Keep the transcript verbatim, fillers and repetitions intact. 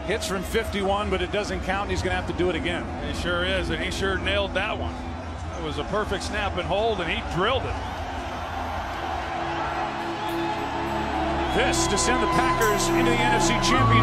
Hits from fifty-one, but it doesn't count. He's going to have to do it again. He sure is, and he sure nailed that one. It was a perfect snap and hold, and he drilled it. This to send the Packers into the N F C Championship.